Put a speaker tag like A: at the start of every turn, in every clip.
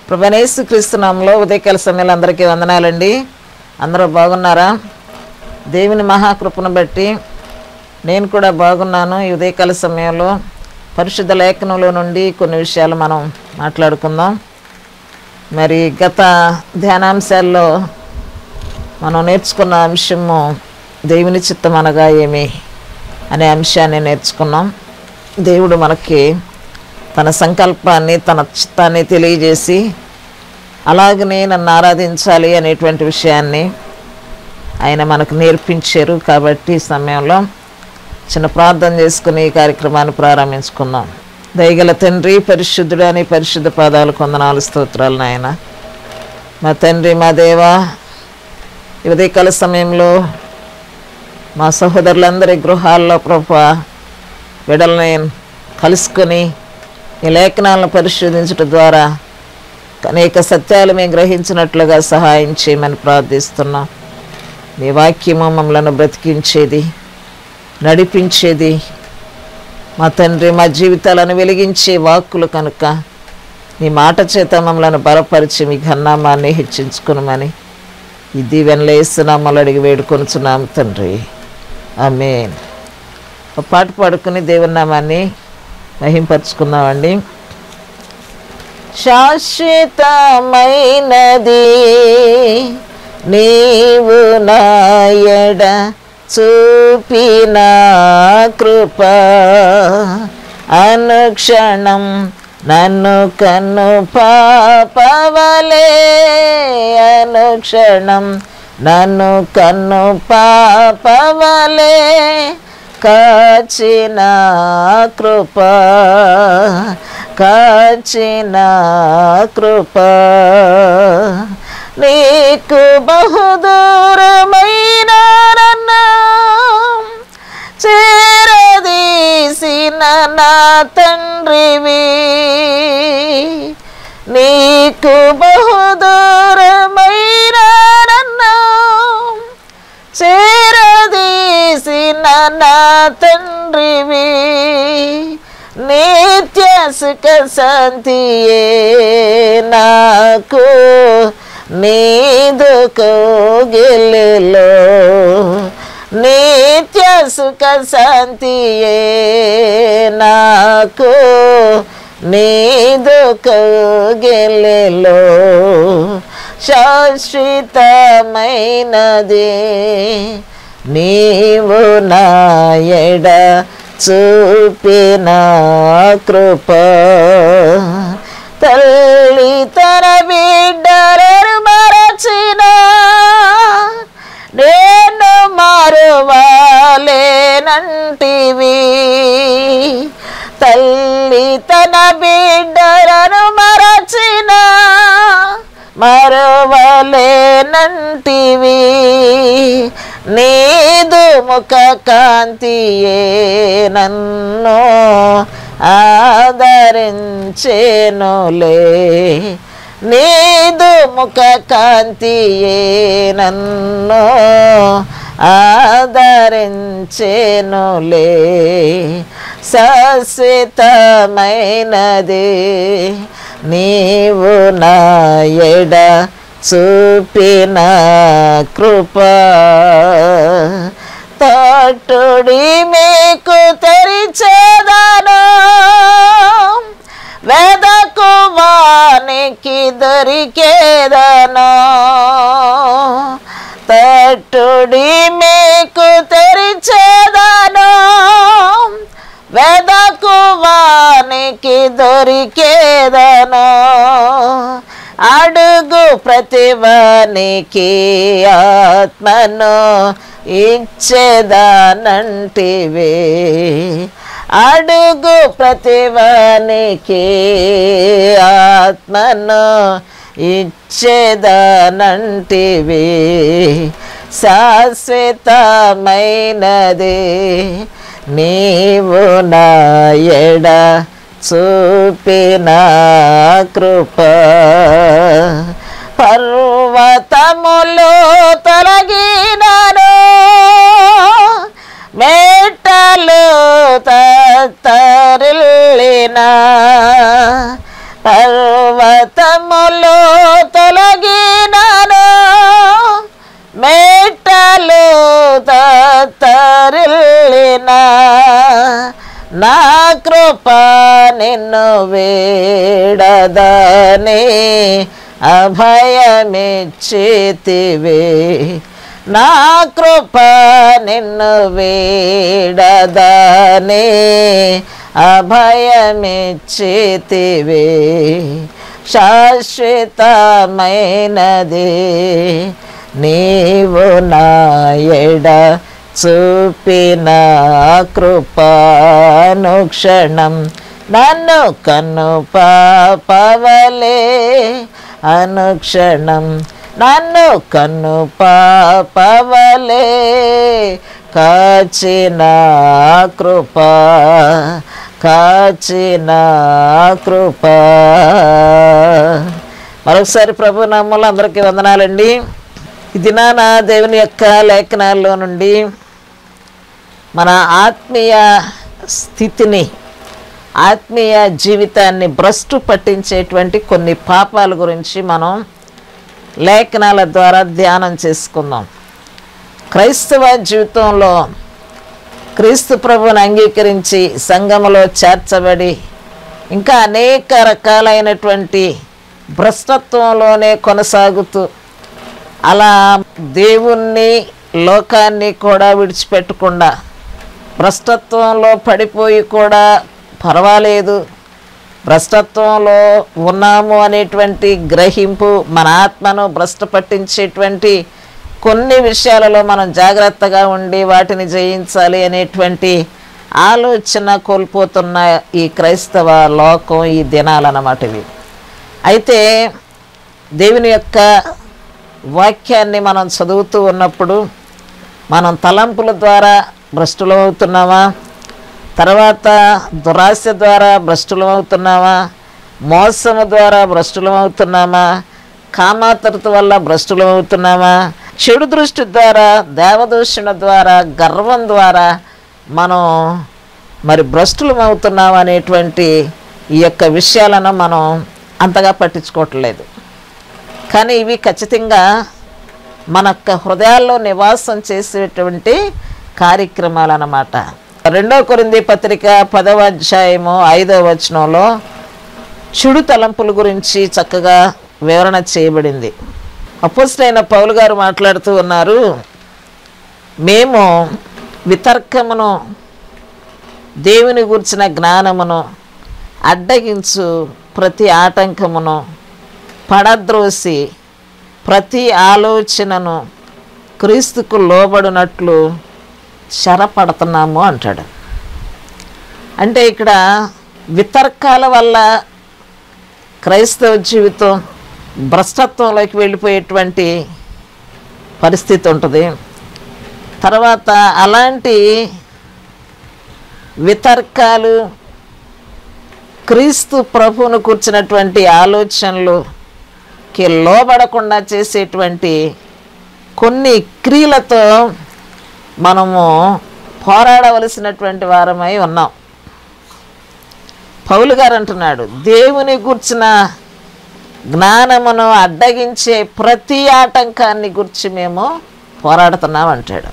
A: ప్రభువైన యేసుక్రీస్తు నామములో ఉదయకాల సమయంలో అందరికీ వందనాలండి. అందరూ బాగున్నారా? దేవుని మహాకృపను బట్టి నేను కూడా బాగున్నాను. ఈ ఉదయకాల సమయంలో పరిశుద్ధ లేఖనంలో నుండి కొన్ని విషయాలు మనం మాట్లాడుకుందాం. మరి గత ధ్యానాంశాల్లో మనం నేర్చుకున్న అంశము దేవుని చిత్తం అనగా ఏమి అనే అంశాన్ని నేర్చుకున్నాం. దేవుడు మనకి తన సంకల్పాన్ని, తన చిత్తాన్ని తెలియజేసి అలాగనే నన్ను ఆరాధించాలి అనేటువంటి విషయాన్ని ఆయన మనకు నేర్పించారు. కాబట్టి ఈ సమయంలో చిన్న ప్రార్థన చేసుకుని ఈ కార్యక్రమాన్ని ప్రారంభించుకుందాం. దయగల తండ్రి, పరిశుద్ధుడు అని పరిశుద్ధ పాదాలు కొందనాలు స్తోత్రాలు నాయన. మా తండ్రి, మా దేవా, ఈ ఉదయకాల సమయంలో మా సహోదరులందరి గృహాల్లో ప్రభువా బిడ్డల్ని కలుసుకొని ఈ లేఖనాలను పరిశోధించడం ద్వారా అనేక సత్యాలు మేము గ్రహించినట్లుగా సహాయం చేయమని ప్రార్థిస్తున్నాం. మీ వాక్యము మమ్మలను బ్రతికించేది, నడిపించేది, మా తండ్రి మా జీవితాలను వెలిగించే వాక్కులు కనుక నీ మాట చేత మమ్మలను బలపరిచి మీ ఘన్నామాన్ని హెచ్చించుకునమని ఈ దీవెనలు యేసునామములో అడిగి వేడుకొనుచున్నాం తండ్రి, ఆమేన్. ఒక పాట పాడుకుని దేవుని నామాన్ని మహింపరుచుకుందామండి. శాశ్వతమైనది నీవు నాయడ చూపిన కృప, అనుక్షణం నన్ను కన్ను పాపవలే, అనుక్షణం నన్ను కన్ను పాపవలే కాచిన కృప, కాచిన కృప. నీకు బహుదూరమైన నన్ను చేరదీసిన నా తండ్రివి, నీకు బహుదూరమైన నన్ను చేరదీసిన నా తండ్రివి, నిత్య సుఖ శాంతియే నాకు నీదు కౌగిలిలో, నిత్య సుఖ శాంతియే నాకు నీదు కౌగిలిలో, శాశ్వతమైనది నీవు నాయడ చూపిన కృప. తల్లి తన బిడ్డలను మరచిన నేను మరువలేనంటివి, తల్లి తన బిడ్డలను మరచిన మరువలేనంటివి, నీదు ముఖ కాంతియే నన్ను ఆదరించెనులే, నీదు ముఖ కాంతియే నన్ను ఆదరించెనులే, శాశ్వతమైనది నీవు నాయడ చూపిన కృప. తోటుడి మీకు తెరిచేదను, వెదకువానికి దొరికేదను, తోటుడి మీకు తెరిచేదను, వెదకువానికి దొరికేదను, అడుగు ప్రతివానికి ఆత్మను ఇచ్చేదానంటివే, అడుగు ప్రతివానికి ఆత్మను ఇచ్చేదానంటివే, శాశ్వతమైనది నీవు నాయడ చూపిన కృప. పర్వతములు తొలగినను, మేటలు తత్తరిల్లిన, పర్వత పర్వతములు తొలగినను, మెట్టలు తత్తరిల్లిన, నా కృప నిన్ను వీడదని అభయమిచ్చితివే. నా కృప నిన్ను వీడదని అభయమిచ్చితివే. శాశ్వతమైనది నీవు నా ఎడ చూపిన కృపానుక్షణం, నన్ను కన్ను పాపవలే అనుక్షణం, నన్ను కన్ను పాపవలే కాచిన కృప, కాచిన కృప. మరొకసారి ప్రభు నామములో అందరికీ వందనాలండి. ఈ దినాన దేవుని యొక్క లేఖనాల్లో నుండి మన ఆత్మీయ స్థితిని, ఆత్మీయ జీవితాన్ని భ్రష్టు పట్టించేటువంటి కొన్ని పాపాల గురించి మనం లేఖనాల ద్వారా ధ్యానం చేసుకుందాం. క్రైస్తవ జీవితంలో క్రీస్తు ప్రభువుని అంగీకరించి సంఘములో చేర్చబడి ఇంకా అనేక రకాలైనటువంటి భ్రష్టత్వంలోనే కొనసాగుతూ అలా దేవుణ్ణి లోకాన్ని కూడా విడిచిపెట్టకుండా భ్రష్టత్వంలో పడిపోయి కూడా పర్వాలేదు, భ్రష్టత్వంలో ఉన్నాము అనేటువంటి గ్రహింపు, మన ఆత్మను భ్రష్ట పట్టించేటువంటి కొన్ని విషయాలలో మనం జాగ్రత్తగా ఉండి వాటిని జయించాలి అనేటువంటి ఆలోచన కోల్పోతున్న ఈ క్రైస్తవ లోకం ఈ దినాలన్నమాట ఇవి. అయితే దేవుని యొక్క వాక్యాన్ని మనం చదువుతూ ఉన్నప్పుడు మనం తలంపుల ద్వారా భ్రష్టులం అవుతున్నామా, తర్వాత దురాశ ద్వారా భ్రష్టులం అవుతున్నామా, మోసము ద్వారా భ్రష్టులం అవుతున్నామా, కామాతృత వల్ల భ్రష్టులం అవుతున్నామా, చెడు దృష్టి ద్వారా, దేవదూషణ ద్వారా, గర్వం ద్వారా మనం మరి భ్రష్టులం అవుతున్నాం అనేటువంటి ఈ యొక్క విషయాలను మనం అంతగా పట్టించుకోవట్లేదు. కానీ ఇవి ఖచ్చితంగా మన హృదయాల్లో నివాసం చేసేటువంటి కార్యక్రమాలు అన్నమాట. 2 కొరింథీ పత్రిక 10వ అధ్యాయము 5వ వచనంలో చెడు తలంపుల గురించి చక్కగా వివరణ చేయబడింది. అపోస్తలుడైన పౌలు గారు మాట్లాడుతూ ఉన్నారు, మేము వితర్కమును, దేవుని గురించిన జ్ఞానమును అడ్డగించు ప్రతి ఆటంకమును పడద్రోసి ప్రతి ఆలోచనను క్రీస్తుకు లోబడినట్లు చెరపడుతున్నాము అంటాడు. అంటే ఇక్కడ వితర్కాల వల్ల క్రైస్తవ జీవితం భ్రష్టత్వంలోకి వెళ్ళిపోయేటువంటి పరిస్థితి ఉంటుంది. తర్వాత అలాంటి వితర్కాలు, క్రీస్తు ప్రభువును కూర్చున్నటువంటి ఆలోచనలుకి లోబడకుండా చేసేటువంటి కొన్ని క్రియలతో మనము పోరాడవలసినటువంటి వారమై ఉన్నాం. పౌలు గారు అంటున్నాడు, దేవుని గుర్చిన జ్ఞానమును అడ్డగించే ప్రతి ఆటంకాన్ని గురించి మేము పోరాడుతున్నాం అంటాడు.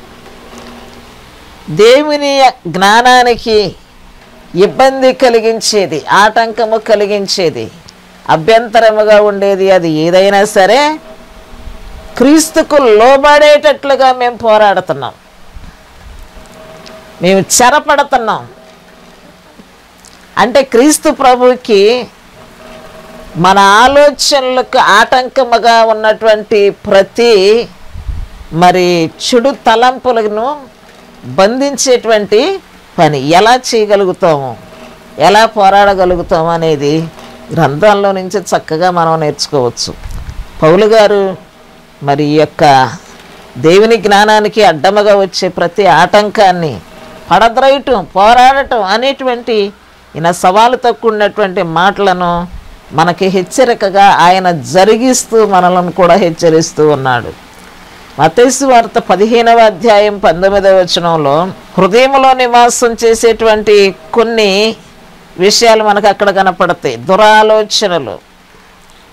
A: దేవుని జ్ఞానానికి ఇబ్బంది కలిగించేది, ఆటంకము కలిగించేది, అభ్యంతరముగా ఉండేది అది ఏదైనా సరే క్రీస్తుకు లోబడేటట్లుగా మేము పోరాడుతున్నాం, మేము చెరపడుతున్నాం. అంటే క్రీస్తు ప్రభువుకి మన ఆలోచనలకు ఆటంకముగా ఉన్నటువంటి ప్రతి మరి చెడు తలంపులను బంధించేటువంటి పని ఎలా చేయగలుగుతాము, ఎలా పోరాడగలుగుతాము అనేది గ్రంథంలో నుంచి చక్కగా మనం నేర్చుకోవచ్చు. పౌలు గారు మరి ఈ యొక్క దేవుని జ్ఞానానికి అడ్డముగా వచ్చే ప్రతి ఆటంకాన్ని పడద్రోయటం, పోరాడటం అనేటువంటి ఈయన సవాలుతో కూడినటువంటి మాటలను మనకి హెచ్చరికగా ఆయన జరిగిస్తూ మనలను కూడా హెచ్చరిస్తూ ఉన్నాడు. మత్తయి సువార్త 15వ అధ్యాయం 19వ వచనంలో హృదయంలో నివాసం చేసేటువంటి కొన్ని విషయాలు మనకు అక్కడ కనపడతాయి. దురాలోచనలు,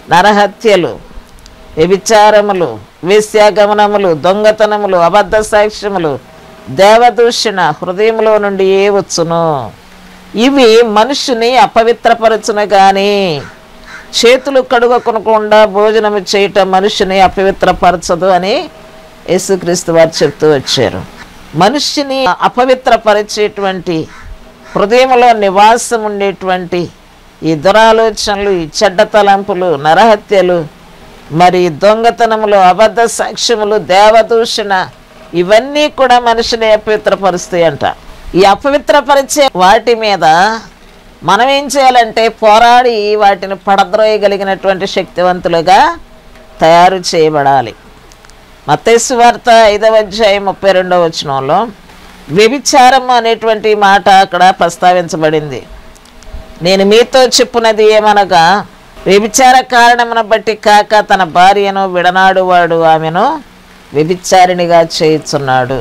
A: నరహత్యలు, వ్యభిచారములు, వేశ్యాగమనములు, దొంగతనములు, అబద్ధ సాక్ష్యములు, దేవదూషణ హృదయంలో నుండి వచ్చును. ఇవి మనుషుని అపవిత్రపరచును గాని చేతులు కడుగకొనకుండా భోజనము చేయటం మనుషుని అపవిత్రపరచదు అని యేసుక్రీస్తు వారు చెప్తూ వచ్చారు. మనుష్యుని అపవిత్రపరిచేటువంటి హృదయంలో నివాసం ఉండేటువంటి ఈ దురాలోచనలు, ఈ చెడ్డ తలంపులు, నరహత్యలు, మరి దొంగతనములు, అబద్ధ సాక్ష్యములు, దేవదూషణ ఇవన్నీ కూడా మనిషిని అపవిత్రపరుస్తాయంట. ఈ అపవిత్రపరిచే వాటి మీద మనం ఏం చేయాలంటే పోరాడి వాటిని పడద్రోయగలిగినటువంటి శక్తివంతులుగా తయారు చేయబడాలి. మత్తయి సువార్త 5వ అధ్యాయం 32వ వచనంలో వ్యభిచారం అనేటువంటి మాట అక్కడ ప్రస్తావించబడింది. నేను మీతో చెప్పున్నది ఏమనగా, వ్యభిచార కారణమును బట్టి కాక తన భార్యను విడనాడువాడు ఆమెను వ్యభిచారిణిగా చేయుచున్నాడు.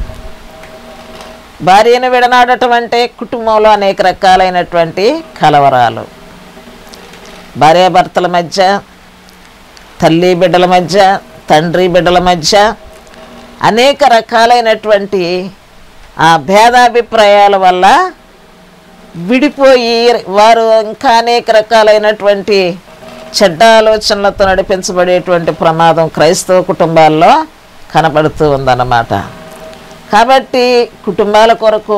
A: భార్యను విడనాడటం అంటే కుటుంబంలో అనేక రకాలైనటువంటి కలవరాలు, భార్యాభర్తల మధ్య, తల్లి బిడ్డల మధ్య, తండ్రి బిడ్డల మధ్య అనేక రకాలైనటువంటి ఆ భేదాభిప్రాయాల వల్ల విడిపోయి వారు ఇంకా అనేక రకాలైనటువంటి చెడ్డ ఆలోచనలతో నడిపించబడేటువంటి ప్రమాదం క్రైస్తవ కుటుంబాల్లో కనబడుతూ ఉందన్నమాట. కాబట్టి కుటుంబాల కొరకు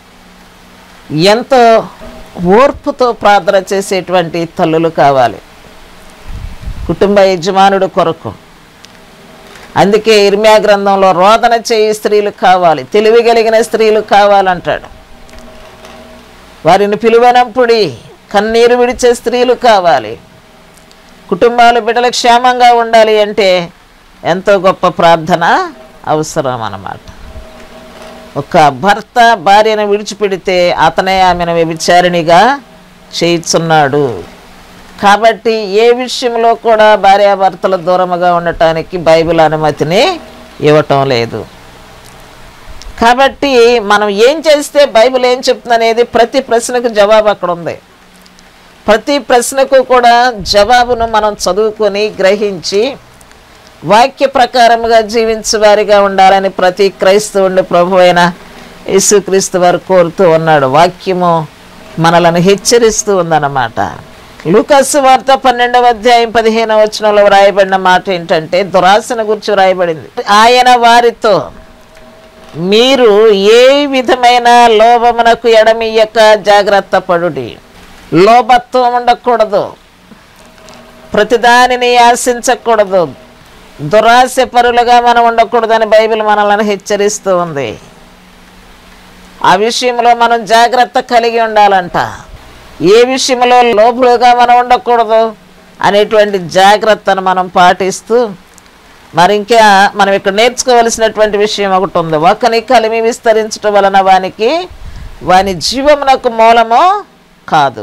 A: ఎంతో ఓర్పుతో ప్రార్థన చేసేటువంటి తల్లులు కావాలి, కుటుంబ యజమానుడు కొరకు. అందుకే ఇర్మియా గ్రంథంలో రోదన చేయి స్త్రీలు కావాలి, తెలివి కలిగిన స్త్రీలు కావాలంటాడు. వారిని పిలువనప్పుడి కన్నీరు విడిచే స్త్రీలు కావాలి. కుటుంబాలు బిడ్డలు క్షేమంగా ఉండాలి అంటే ఎంతో గొప్ప ప్రార్థన అవసరం అన్నమాట. ఒక భర్త భార్యను విడిచిపెడితే అతనే ఆమెను వ్యభిచారిణిగా చేయుచున్నాడు. కాబట్టి ఏ విషయంలో కూడా భార్యాభర్తలు దూరముగా ఉండటానికి బైబిల్ అనుమతిని ఇవ్వటం లేదు. కాబట్టి మనం ఏం చేస్తే బైబిల్ ఏం చెప్తుంది అనేది ప్రతి ప్రశ్నకు జవాబు అక్కడ ఉంది. ప్రతి ప్రశ్నకు కూడా జవాబును మనం చదువుకొని గ్రహించి వాక్య ప్రకారముగా జీవించే వారిగా ఉండాలని ప్రతి క్రైస్తవుని ప్రభు అయిన యేసుక్రీస్తు వారు కోరుతూ ఉన్నాడు. వాక్యము మనలను హెచ్చరిస్తూ ఉందన్నమాట. లూకాసు వార్త 12వ అధ్యాయం 15వ వచనంలో వ్రాయబడిన మాట ఏంటంటే, దురాశను గురించి వ్రాయబడింది. ఆయన వారితో, మీరు ఏ విధమైన లోభమునకు ఎడమియ్యక జాగ్రత్త పడుడి. లోభత్వం ఉండకూడదు, ప్రతిదానిని ఆశించకూడదు, దురాశ పరులుగా మనం ఉండకూడదని బైబిల్ మనల్ని హెచ్చరిస్తూ ఉంది. ఆ విషయంలో మనం జాగ్రత్త కలిగి ఉండాలంట. ఏ విషయంలో లోపులుగా మనం ఉండకూడదు అనేటువంటి జాగ్రత్తను మనం పాటిస్తూ, మరి ఇంకా మనం ఇక్కడ నేర్చుకోవలసినటువంటి విషయం ఒకటి ఉంది. ఒకని కలిమి విస్తరించడం వలన వాని జీవమునకు మూలము కాదు.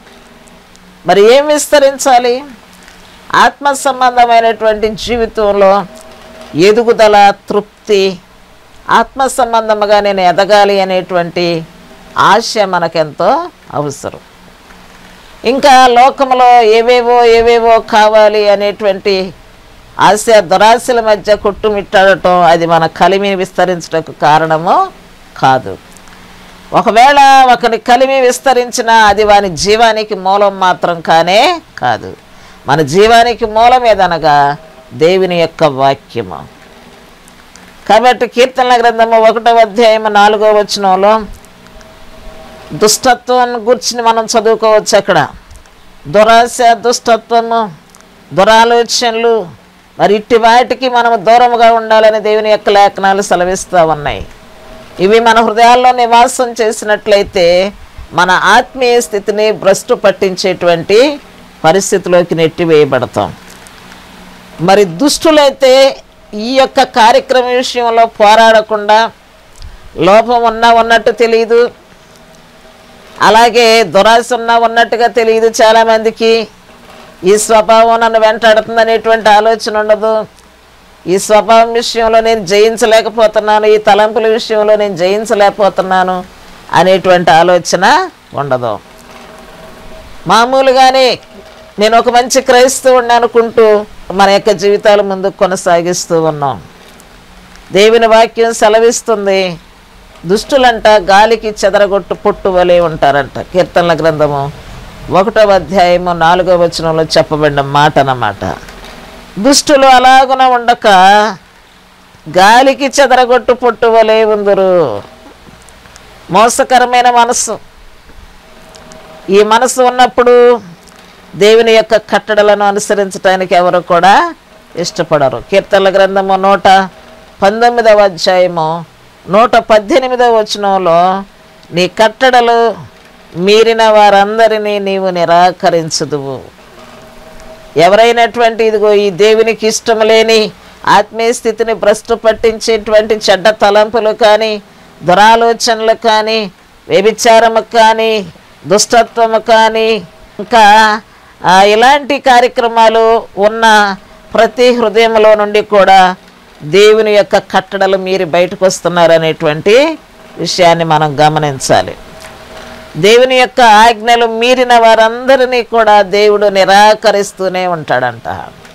A: మరి ఏం విస్తరించాలి? ఆత్మ సంబంధమైనటువంటి జీవితంలో ఎదుగుదల, తృప్తి, ఆత్మ సంబంధముగా నేను ఎదగాలి అనేటువంటి ఆశ మనకెంతో అవసరం. ఇంకా లోకంలో ఏవేవో కావాలి అనేటువంటి ఆశ, దురాశల మధ్య కొట్టుమిట్టాడటం అది మన కలిమిని విస్తరించడానికి కారణము కాదు. ఒకవేళ ఒకరి కలిమి విస్తరించినా అది వాని జీవానికి మూలం మాత్రం కానే కాదు. మన జీవానికి మూలం ఏదనగా దేవుని యొక్క వాక్యము. కాబట్టి కీర్తనల గ్రంథము 1వ అధ్యాయం 4వ వచనంలో దుష్టత్వాన్ని గురించి మనం చదువుకోవచ్చు. అక్కడ దురాశ, దుష్టత్వము, దురాలోచనలు, మరి ఇట్టి వాటికి మనం దూరముగా ఉండాలని దేవుని యొక్క లేఖనాలు సెలవిస్తూ ఉన్నాయి. ఇవి మన హృదయాల్లో నివాసం చేసినట్లయితే మన ఆత్మీయ స్థితిని భ్రష్టు పట్టించేటువంటి పరిస్థితిలోకి నెట్టివేయబడతాం. మరి దుష్టులైతే ఈ యొక్క కార్యక్రమం విషయంలో పోరాడకుండా, లోపం ఉన్నట్టు తెలియదు, అలాగే దురాశ ఉన్నట్టుగా తెలియదు. చాలామందికి ఈ స్వభావం నన్ను వెంటాడుతుంది అనేటువంటి ఆలోచన ఉండదు. ఈ స్వభావం విషయంలో నేను జయించలేకపోతున్నాను, ఈ తలంపుల విషయంలో నేను జయించలేకపోతున్నాను అనేటువంటి ఆలోచన ఉండదు. మామూలుగానే నేను ఒక మంచి క్రైస్తవుడిని అనుకుంటూ మన యొక్క జీవితాలు ముందుకు కొనసాగిస్తూ ఉన్నాం. దేవుని వాక్యం సెలవిస్తుంది, దుష్టులంట గాలికి చెదరగొట్టు పొట్టు వలె ఉంటారంట. కీర్తనల గ్రంథము 1వ అధ్యాయము 4వ వచనంలో చెప్పబడిన మాట అన్నమాట. దుష్టులు అలాగున ఉండక గాలికి చెదరగొట్టు పొట్టు వలె ఉందరు. మోసకరమైన మనసు, ఈ మనసు ఉన్నప్పుడు దేవుని యొక్క కట్టడలను అనుసరించడానికి ఎవరు కూడా ఇష్టపడరు. కీర్తనల గ్రంథము 119వ అధ్యాయము 118వ వచనంలో, నీ కట్టడలు మీరిన వారందరినీ నీవు నిరాకరించుదువు. ఎవరైనటువంటి ఇదిగో ఈ దేవునికి ఇష్టం లేని ఆత్మీయ స్థితిని భ్రష్టు పట్టించేటువంటి చెడ్డ తలంపులు కానీ, దురాలోచనలు కానీ, వ్యభిచారము కానీ, దుష్టత్వము కానీ, ఇంకా ఇలాంటి కార్యక్రమాలు ఉన్న ప్రతి హృదయంలో నుండి కూడా దేవుని యొక్క కట్టడలు మీరు బయటకు వస్తున్నారనేటువంటి విషయాన్ని మనం గమనించాలి. దేవుని యొక్క ఆజ్ఞలు మీరిన వారందరినీ కూడా దేవుడు నిరాకరిస్తూనే ఉంటాడంట.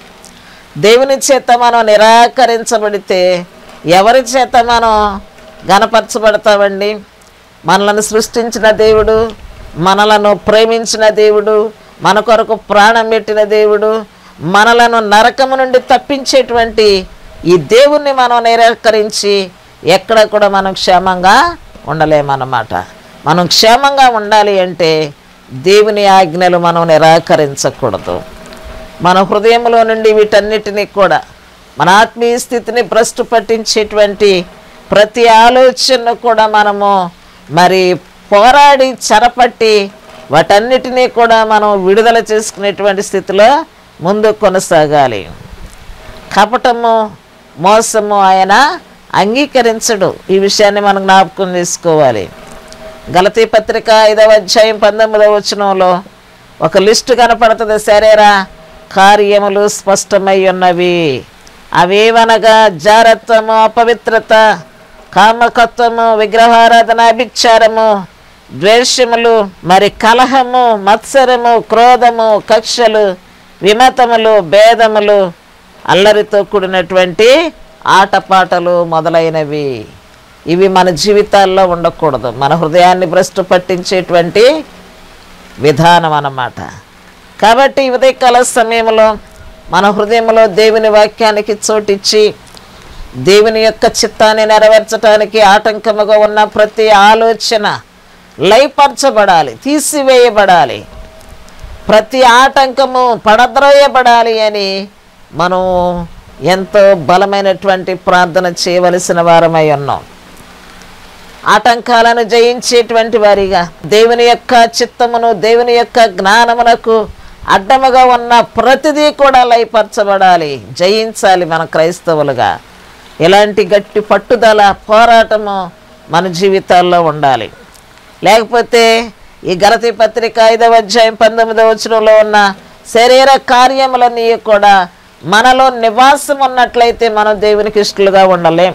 A: దేవుని చేత మనం నిరాకరించబడితే ఎవరి చేత మనం గణపరచబడతామండి? మనలను సృష్టించిన దేవుడు, మనలను ప్రేమించిన దేవుడు, మన కొరకు ప్రాణం పెట్టిన దేవుడు, మనలను నరకము నుండి తప్పించేటువంటి ఈ దేవుణ్ణి మనం నిరాకరించి ఎక్కడ కూడా మనం క్షేమంగా ఉండలేమన్నమాట. మనం క్షేమంగా ఉండాలి అంటే దేవుని ఆజ్ఞలు మనం నిరాకరించకూడదు. మన హృదయంలో నుండి వీటన్నిటినీ కూడా మన ఆత్మీయ స్థితిని భ్రష్టు పట్టించేటువంటి ప్రతి ఆలోచనను కూడా మనము మరి పోరాడి చెరపట్టి వాటన్నిటినీ కూడా మనం విడుదల చేసుకునేటువంటి స్థితిలో ముందు కొనసాగాలి. కపటము, మోసము ఆయన అంగీకరించడు. ఈ విషయాన్ని మనం జ్ఞాపకం చేసుకోవాలి. గలతీ పత్రిక 5వ అధ్యాయం 19వ వచనంలో ఒక లిస్టు కనపడుతుంది. శరీర కార్యములు స్పష్టమై ఉన్నవి. అవేవనగా జారత్వము, అపవిత్రత, కామకత్వము, విగ్రహారాధన, అభిచారము, ద్వేషములు, మరి కలహము, మత్సరము, క్రోధము, కక్షలు, విమతములు, భేదములు, అల్లరితో కూడినటువంటి ఆటపాటలు మొదలైనవి. ఇవి మన జీవితాల్లో ఉండకూడదు. మన హృదయాన్ని భ్రష్టు పట్టించేటువంటి విధానం అన్నమాట. కాబట్టి ఉదయకాల సమయంలో మన హృదయంలో దేవుని వాక్యానికి చోటిచ్చి దేవుని యొక్క చిత్తాన్ని నెరవేర్చడానికి ఆటంకముగా ఉన్న ప్రతి ఆలోచన లయపరచబడాలి, తీసివేయబడాలి. ప్రతి ఆటంకము పడద్రోయబడాలి అని మనం ఎంతో బలమైనటువంటి ప్రార్థన చేయవలసిన వారమై ఉన్నాం. ఆటంకాలను జయించేటువంటి వారిగా దేవుని యొక్క చిత్తమును, దేవుని యొక్క జ్ఞానమునకు అడ్డముగా ఉన్న ప్రతిదీ కూడా లయపరచబడాలి, జయించాలి మన క్రైస్తవులుగా. ఇలాంటి గట్టి పట్టుదల, పోరాటము మన జీవితాల్లో ఉండాలి. లేకపోతే ఈ గలతీ పత్రిక 5వ అధ్యాయం 19వ వచనంలో ఉన్న శరీర కార్యములన్నీ కూడా మనలో నివాసం ఉన్నట్లయితే మనం దేవునికి ఇష్టలుగా ఉండలేం.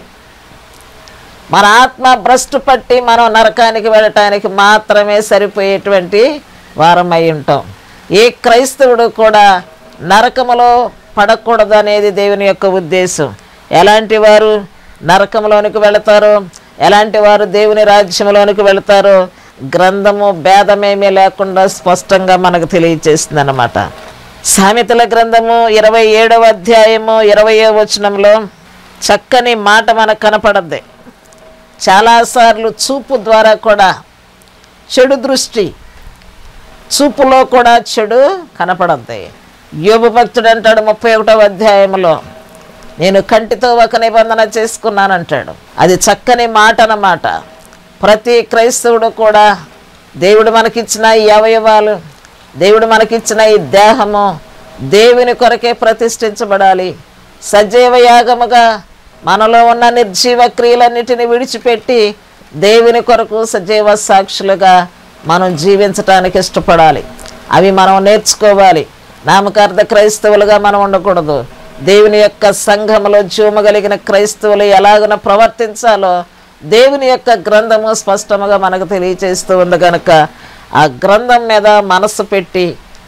A: మన ఆత్మ భ్రష్టు పట్టి మనం నరకానికి వెళ్ళటానికి మాత్రమే సరిపోయేటువంటి వారమై ఉంటాం. ఏ క్రైస్తవుడు కూడా నరకములో పడకూడదు అనేది దేవుని యొక్క ఉద్దేశం. ఎలాంటి వారు నరకంలోనికి వెళతారో, ఎలాంటి వారు దేవుని రాజ్యంలోనికి వెళతారో గ్రంథము భేదమేమీ లేకుండా స్పష్టంగా మనకు తెలియజేస్తుంది అన్నమాట. సామెతల గ్రంథము 27వ అధ్యాయము 20వ వచనంలో చక్కని మాట మనకు కనపడద్ది. చాలాసార్లు చూపు ద్వారా కూడా చెడు దృష్టి, చూపులో కూడా చెడు కనపడద్ది. యోబు భక్తుడు అంటాడు 31వ అధ్యాయంలో, నేను కంటితో ఒక నిబంధన చేసుకున్నానంటాడు. అది చక్కని మాట అన్నమాట. ప్రతి క్రైస్తవుడు కూడా దేవుడు మనకిచ్చిన ఈ అవయవాలు, దేవుడు మనకిచ్చిన ఈ దేహము దేవుని కొరకే ప్రతిష్ఠించబడాలి. సజీవ యాగముగా మనలో ఉన్న నిర్జీవ క్రియలన్నిటిని విడిచిపెట్టి దేవుని కొరకు సజీవ సాక్షులుగా మనం జీవించటానికి ఇష్టపడాలి. అవి మనం నేర్చుకోవాలి. నామకార్థ క్రైస్తవులుగా మనం ఉండకూడదు. దేవుని యొక్క సంఘములో జీవమగలిగిన క్రైస్తవులు ఎలాగన ప్రవర్తించాలో దేవుని యొక్క గ్రంథము స్పష్టముగా మనకు తెలియచేస్తూ ఉంది కనుక ఆ గ్రంథం మీద మనసు పెట్టి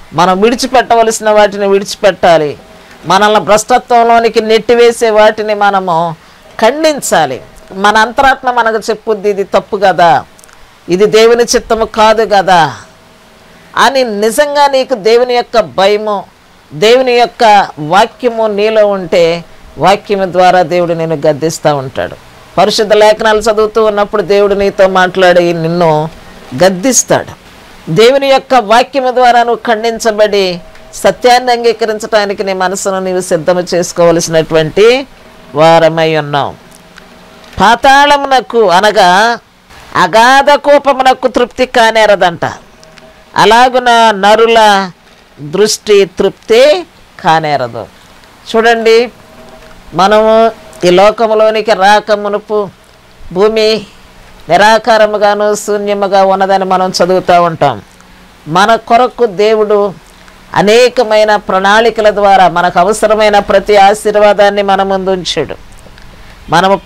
A: మనం విడిచిపెట్టవలసిన వాటిని విడిచిపెట్టాలి. మనల్ని భ్రష్టత్వంలోనికి నెట్టివేసే వాటిని మనము ఖండించాలి. మన అంతరాత్మ మనకు చెప్పుద్ది, ఇది తప్పు కదా, ఇది దేవుని చిత్తము కాదు కదా అని. నిజంగా నీకు దేవుని యొక్క భయము, దేవుని యొక్క వాక్యము నీలో ఉంటే వాక్యము ద్వారా దేవుడు నిన్ను గద్దిస్తూ ఉంటాడు. పరిశుద్ధ లేఖనాలు చదువుతూ ఉన్నప్పుడు దేవుడు నీతో మాట్లాడి నిన్ను గద్దిస్తాడు. దేవుని యొక్క వాక్యము ద్వారా నువ్వు ఖండించబడి సత్యాన్ని అంగీకరించడానికి నీ మనసును నీవు సిద్ధము చేసుకోవలసినటువంటి వారమై ఉన్నాం. పాతాళమునకు అనగా అగాధ కోపమునకు తృప్తి కానేరదంట. అలాగున నరుల దృష్టి తృప్తి కానేరదు. చూడండి, మనము ఈ లోకములోనికి రాకమునుపు భూమి నిరాకారముగాను శూన్యముగా ఉన్నదని మనం చదువుతూ ఉంటాం. మన కొరకు దేవుడు అనేకమైన ప్రణాళికల ద్వారా మనకు అవసరమైన ప్రతి ఆశీర్వాదాన్ని మన ముందు ఉంచాడు. మనము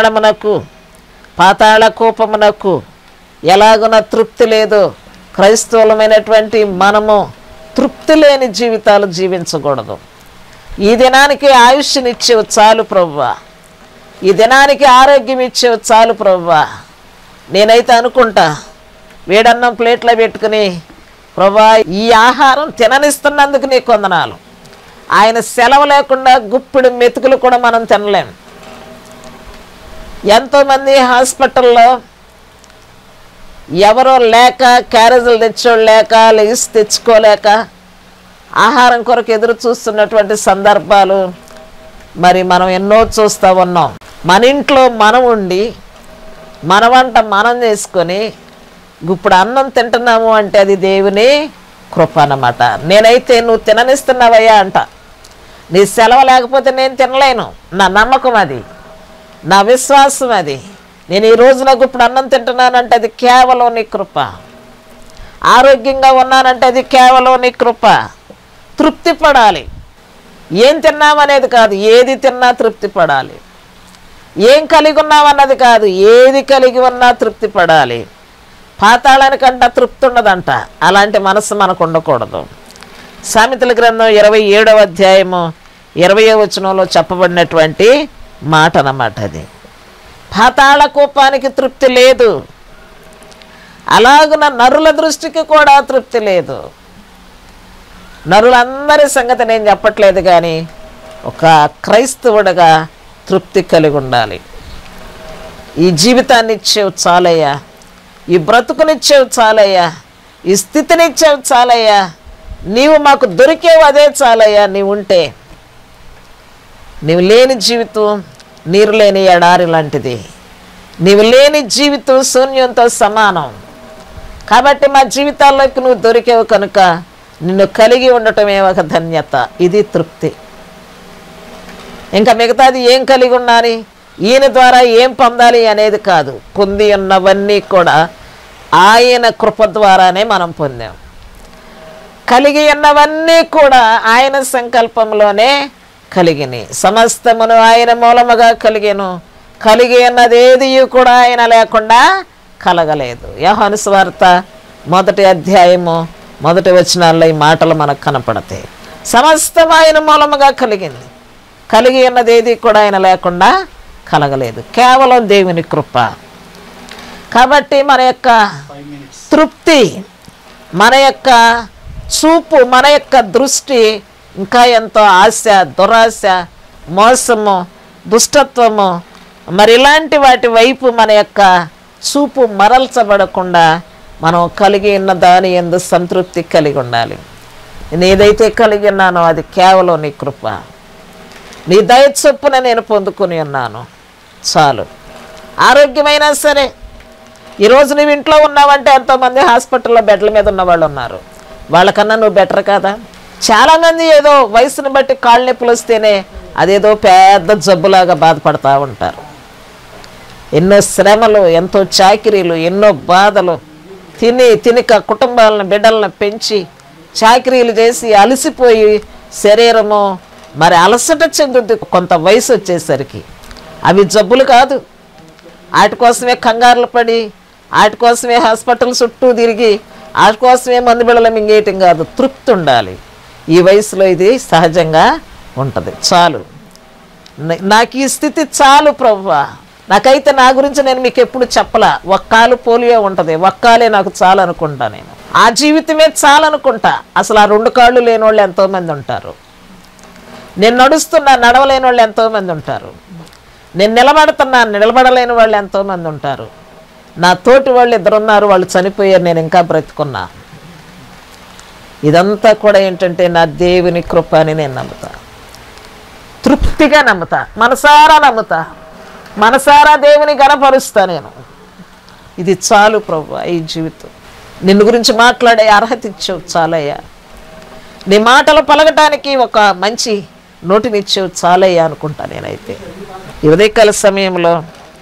A: పాతాళ కూపమునకు ఎలాగున తృప్తి లేదో క్రైస్తవులమైనటువంటి మనము తృప్తి లేని జీవితాలు జీవించకూడదు. ఈ దినానికి ఆయుష్నిచ్చేవు చాలు ప్రభువా, ఈ దినానికి ఆరోగ్యం ఇచ్చేవు చాలు ప్రభువా. నేనైతే అనుకుంటా, వేడన్నం ప్లేట్లో పెట్టుకుని ప్రభువా ఈ ఆహారం తిననిస్తున్నందుకు నీ కొందనాలు. ఆయన సెలవు లేకుండా గుప్పిడి మెతుకులు కూడా మనం తినలేం. ఎంతోమంది హాస్పిటల్లో ఎవరో లేక, క్యారేజీలు తెచ్చోళ్ళు లేక, లెగిసి తెచ్చుకోలేక ఆహారం కొరకు ఎదురు చూస్తున్నటువంటి సందర్భాలు మరి మనం ఎన్నో చూస్తూ ఉన్నాం. మన ఇంట్లో మనం ఉండి మన వంట మనం చేసుకొని ఇప్పుడు అన్నం తింటున్నాము అంటే అది దేవుని కృప అన్నమాట. నేనైతే నువ్వు తిననిస్తున్నావయ్యా అంట. నీ సెలవు లేకపోతే నేను తినలేను. నా నమ్మకం అది, నా విశ్వాసం అది. నేను ఈ రోజు నాకు ఇప్పుడు అన్నం తింటున్నానంటే అది కేవలం నీ కృప. ఆరోగ్యంగా ఉన్నానంటే అది కేవలం నీ కృప. తృప్తి పడాలి. ఏం తిన్నామనేది కాదు, ఏది తిన్నా తృప్తి పడాలి. ఏం కలిగి ఉన్నామన్నది కాదు, ఏది కలిగి ఉన్నా తృప్తి పడాలి. పాతాళానికంట తృప్తి ఉండదంట. అలాంటి మనసు మనకు ఉండకూడదు. సామెతల గ్రంథం 27వ అధ్యాయము 20వ వచనంలో చెప్పబడినటువంటి మాట అన్నమాట అది. పాతాళ కూపానికి తృప్తి లేదు, అలాగున నరుల దృష్టికి కూడా తృప్తి లేదు. నరులందరి సంగతి నేను చెప్పట్లేదు, కానీ ఒక క్రైస్తవుడిగా తృప్తి కలిగి ఉండాలి. ఈ జీవితాన్ని ఇచ్చేవి చాలయ్యా, ఈ బ్రతుకునిచ్చేవి చాలయ్యా, ఈ స్థితినిచ్చేవి చాలయ్యా, నీవు మాకు దొరికేవు అదే చాలయ్యా. నీవు ఉంటే, నీవు లేని జీవితం నీరు లేని ఎడారి లాంటిది. నీవు లేని జీవితం శూన్యంతో సమానం. కాబట్టి మా జీవితాల్లోకి నువ్వు దొరికేవు కనుక నిన్ను కలిగి ఉండటమే ఒక ధన్యత. ఇది తృప్తి. ఇంకా మిగతాది ఏం కలిగి ఉండాలి, ఈయన ద్వారా ఏం పొందాలి అనేది కాదు. పొంది ఉన్నవన్నీ కూడా ఆయన కృప ద్వారానే మనం పొందాం. కలిగి ఉన్నవన్నీ కూడా ఆయన సంకల్పంలోనే కలిగినాయి. సమస్తమును ఆయన మూలముగా కలిగెను. కలిగి ఉన్నదేది కూడా ఆయన లేకుండా కలగలేదు. యోహాను సువార్త 1వ అధ్యాయము 1వ వచనాల్లో ఈ మాటలు మనకు కనపడతాయి. సమస్తం ఆయన మూలముగా కలిగింది. కలిగి ఉన్నదేది కూడా ఆయన లేకుండా కలగలేదు. కేవలం దేవుని కృప. కాబట్టి మన యొక్క తృప్తి, మన యొక్క చూపు, మన యొక్క దృష్టి ఇంకా ఎంతో ఆశ, దురాశ, మోసము, దుష్టత్వము మరి ఇలాంటి వాటి వైపు మన యొక్క చూపు మరల్చబడకుండా మనం కలిగి ఉన్న దాని యందు సంతృప్తి కలిగి ఉండాలి. నేను ఏదైతే కలిగి ఉన్నానో అది కేవలం నీ కృప. నీ దయ చొప్పున నేను పొందుకొని ఉన్నాను చాలు. ఆరోగ్యమైనా సరే, ఈరోజు నువ్వు ఇంట్లో ఉన్నావంటే ఎంతోమంది హాస్పిటల్లో బెడ్ల మీద ఉన్నవాళ్ళు ఉన్నారు. వాళ్ళకన్నా నువ్వు బెటర్ కదా. చాలామంది ఏదో వయసును బట్టి కాళ్ళ నొప్పులు వస్తేనే అదేదో పెద్ద జబ్బులాగా బాధపడతా ఉంటారు. ఎన్నో శ్రమలు, ఎంతో చాకిరీలు, ఎన్నో బాధలు, తినక కుటుంబాలను బిడ్డలను పెంచి చాకిరీలు చేసి అలసిపోయి శరీరము మరి అలసట చెందుద్ది కొంత వయసు వచ్చేసరికి. అవి జబ్బులు కాదు. వాటి కోసమే కంగారులు పడి, వాటి కోసమే హాస్పిటల్ చుట్టూ తిరిగి ఆ కోసమే మందు బిళ్ళలు మింగేయటం కాదు, తృప్తి ఉండాలి. ఈ వయసులో ఇది సహజంగా ఉంటుంది. చాలు, నాకు ఈ స్థితి చాలు ప్రభువా. నాకైతే నా గురించి నేను మీకు ఎప్పుడు చెప్పలా. ఒక్కాలు పోలియో ఉంటుంది, ఒక్కాలే నాకు చాలు అనుకుంటా. నేను ఆ జీవితమే చాలనుకుంటా. అసలు ఆ 2 కాళ్ళు లేని వాళ్ళు ఎంతోమంది ఉంటారు. నేను నడుస్తున్నా, నడవలేని వాళ్ళు ఎంతోమంది ఉంటారు. నేను నిలబడుతున్నా, నిలబడలేని వాళ్ళు ఎంతోమంది ఉంటారు. నా తోటి వాళ్ళు 2 ఉన్నారు, వాళ్ళు చనిపోయారు, నేను ఇంకా బ్రతుకున్నా. ఇదంతా కూడా ఏంటంటే నా దేవుని కృప అని నేను నమ్ముతా, తృప్తిగా నమ్ముతా, మనసారా నమ్ముతా, మనసారా దేవుని గణపరుస్తా. నేను ఇది చాలు ప్రభువా, ఈ జీవితం నిన్ను గురించి మాట్లాడే అర్హత ఇచ్చావు చాలయ్యా. నీ మాటలు పలకటానికి ఒక మంచి నోటినిచ్చావు చాలయ్యా అనుకుంటా. నేనైతే ఈ ఉదయకాల సమయంలో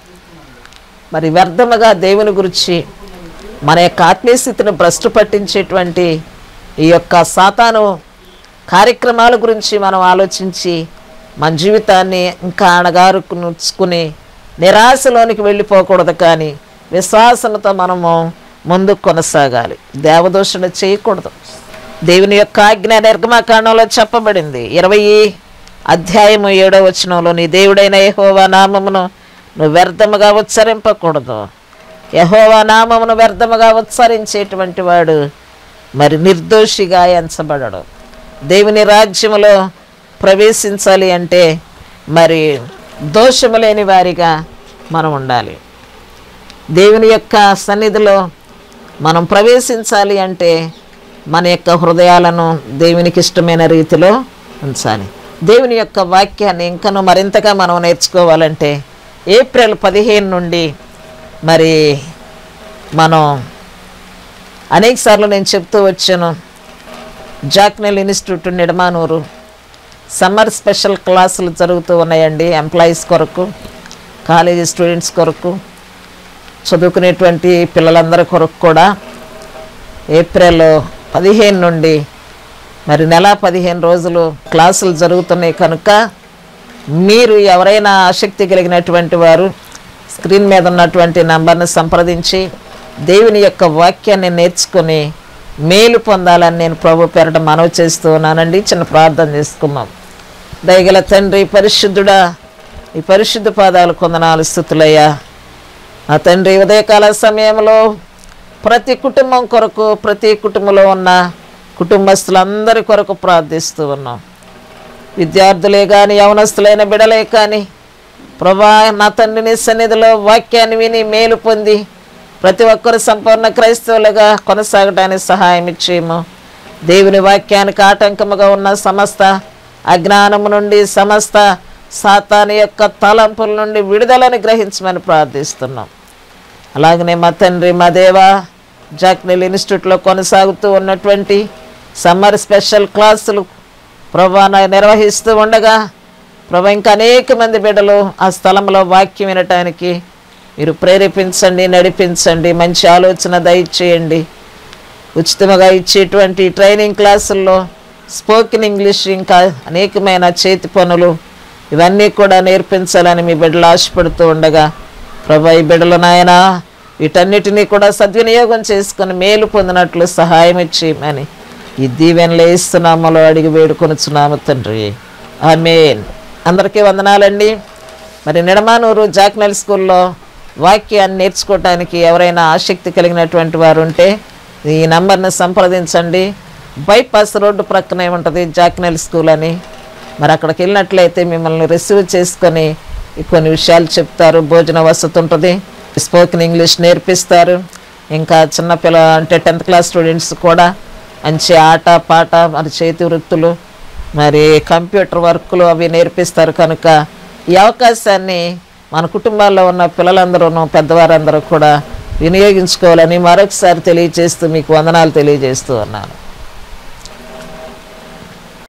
A: మరి వ్యర్థముగా దేవుని గురించి మన యొక్క ఆత్మీయ స్థితిని భ్రష్టు పట్టించేటువంటి ఈ యొక్క సాతాను కార్యక్రమాల గురించి మనం ఆలోచించి మన జీవితాన్ని ఇంకా అణగారుకుని నిరాశలోనికి వెళ్ళిపోకూడదు, కానీ విశ్వాసంతో మనము ముందుకు కొనసాగాలి. దేవదూషణ చేయకూడదు. దేవుని యొక్క ఆజ్ఞ నిర్గమకాండంలో చెప్పబడింది. 20వ అధ్యాయము 7వ వచనంలో, నీ దేవుడైన యెహోవా నామమును నువ్వు వ్యర్థముగా ఉచ్చరింపకూడదు. యెహోవా నామమును వ్యర్థముగా ఉచ్చరించేటువంటి వాడు మరి నిర్దోషిగా ఎంచబడడు. దేవుని రాజ్యములో ప్రవేశించాలి అంటే మరి దోషము లేని వారిగా మనం ఉండాలి. దేవుని యొక్క సన్నిధిలో మనం ప్రవేశించాలి అంటే మన యొక్క హృదయాలను దేవునికి ఇష్టమైన రీతిలో ఉంచాలి. దేవుని యొక్క వాక్యాన్ని ఇంకనూ మరింతగా మనం నేర్చుకోవాలంటే ఏప్రిల్ 15 నుండి మరి మనం అనేకసార్లు నేను చెప్తూ వచ్చాను, జాక్నెల్ ఇన్స్టిట్యూట్ నిడమానూరు సమ్మర్ స్పెషల్ క్లాసులు జరుగుతూ ఉన్నాయండి. ఎంప్లాయీస్ కొరకు, కాలేజీ స్టూడెంట్స్ కొరకు, చదువుకునేటువంటి పిల్లలందరి కొరకు కూడా ఏప్రిల్ 15 నుండి మరి నెల 15 రోజులు క్లాసులు జరుగుతున్నాయి. కనుక మీరు ఎవరైనా ఆసక్తి కలిగినటువంటి వారు స్క్రీన్ మీద ఉన్నటువంటి నంబర్ని సంప్రదించి దేవుని యొక్క వాక్యాన్ని నేర్చుకొని మేలు పొందాలని నేను ప్రభు పేరట మనవి చేస్తూ ఉన్నానండి. చిన్న ప్రార్థన చేసుకున్నాం. దయగల తండ్రి, పరిశుద్ధుడా, ఈ పరిశుద్ధ పాదాలు కొందనాలు స్తుతులయ్యా. నా తండ్రి, ఉదయకాల సమయంలో ప్రతి కుటుంబం కొరకు, ప్రతి కుటుంబంలో ఉన్న కుటుంబస్తులందరి కొరకు ప్రార్థిస్తూ ఉన్నాం. విద్యార్థులే కానీ, యవనస్తులైన బిడలే కానీ ప్రభా, నా తండ్రిని సన్నిధిలో వాక్యాన్ని విని మేలు పొంది ప్రతి ఒక్కరు సంపూర్ణ క్రైస్తవులుగా కొనసాగడానికి సహాయం ఇచ్చేము. దేవుని వాక్యానికి ఆటంకముగా ఉన్న సమస్త అజ్ఞానము నుండి, సమస్త సాతాను యొక్క తలంపుల నుండి విడుదలని గ్రహించమని ప్రార్థిస్తున్నాం. అలాగనే మా తండ్రి, మా దేవా, జాక్నెల్ ఇన్స్టిట్యూట్లో కొనసాగుతూ ఉన్నటువంటి సమ్మర్ స్పెషల్ క్లాసులు ప్రభా నిర్వహిస్తూ ఉండగా ప్రభా ఇంకా అనేక మంది బిడ్డలు ఆ స్థలంలో వాక్యం వినటానికి మీరు ప్రేరేపించండి, నడిపించండి, మంచి ఆలోచన దయచేయండి. ఉచితంగా ఇచ్చేటువంటి ట్రైనింగ్ క్లాసుల్లో స్పోకెన్ ఇంగ్లీష్, ఇంకా అనేకమైన చేతి పనులు ఇవన్నీ కూడా నేర్పించాలని మీ బిడ్డలు ఆశపడుతూ ఉండగా ప్రభా, ఈ బిడ్డలు నాయన వీటన్నిటినీ కూడా సద్వినియోగం చేసుకుని మేలు పొందినట్లు సహాయం ఇచ్చేయమని ఈ దీవెనలు ఇస్తున్నామలో అడిగి వేడుకొనుచున్నాము తండ్రి. ఆమేన్. అందరికీ వందనాలండి. మరి నిడమానూరు జాక్నెల్ స్కూల్లో వాక్యాన్ని నేర్చుకోవటానికి ఎవరైనా ఆసక్తి కలిగినటువంటి వారు ఉంటే ఈ నంబర్ని సంప్రదించండి. బైపాస్ రోడ్డు ప్రక్కనే ఉంటుంది జాక్నెల్ స్కూల్ అని. మరి అక్కడికి వెళ్ళినట్లయితే మిమ్మల్ని రిసీవ్ చేసుకొని కొన్ని విషయాలు చెప్తారు. భోజన వసతి ఉంటుంది, స్పోకెన్ ఇంగ్లీష్ నేర్పిస్తారు. ఇంకా చిన్నపిల్ల అంటే 10th క్లాస్ స్టూడెంట్స్ కూడా మంచి ఆట పాట, మరి చేతి వృత్తులు, మరి కంప్యూటర్ వర్కులు అవి నేర్పిస్తారు. కనుక ఈ అవకాశాన్ని మన కుటుంబాల్లో ఉన్న పిల్లలందరూ, పెద్దవారందరూ కూడా వినియోగించుకోవాలని మరొకసారి తెలియజేస్తూ మీకు వందనాలు తెలియజేస్తూ ఉన్నాను.